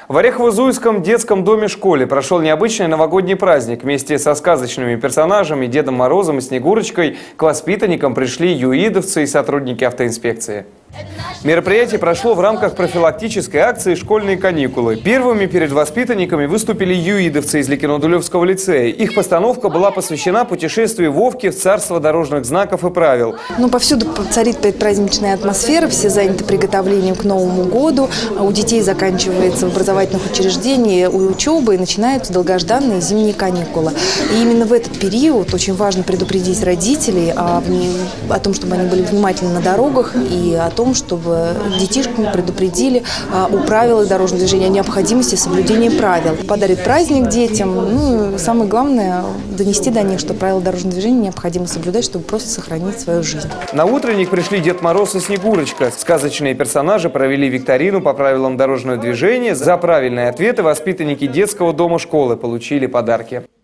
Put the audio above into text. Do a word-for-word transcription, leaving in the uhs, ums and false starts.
В Орехово-Зуевском детском доме-школе прошел необычный новогодний праздник. Вместе со сказочными персонажами Дедом Морозом и Снегурочкой к воспитанникам пришли юидовцы и сотрудники автоинспекции. Мероприятие прошло в рамках профилактической акции «Школьные каникулы». Первыми перед воспитанниками выступили юидовцы из Ликино-Дулевского лицея. Их постановка была посвящена путешествию Вовки в царство дорожных знаков и правил. Ну, повсюду царит предпраздничная атмосфера, все заняты приготовлением к Новому году. У детей заканчивается в образовательных учреждениях учеба и начинаются долгожданные зимние каникулы. И именно в этот период очень важно предупредить родителей о, о том, чтобы они были внимательны на дорогах и о том, чтобы детишкам предупредили о правилах дорожного движения, о необходимости соблюдения правил. Подарит праздник детям. Ну, и самое главное – донести до них, что правила дорожного движения необходимо соблюдать, чтобы просто сохранить свою жизнь. На утренник пришли Дед Мороз и Снегурочка. Сказочные персонажи провели викторину по правилам дорожного движения. За правильные ответы воспитанники детского дома школы получили подарки.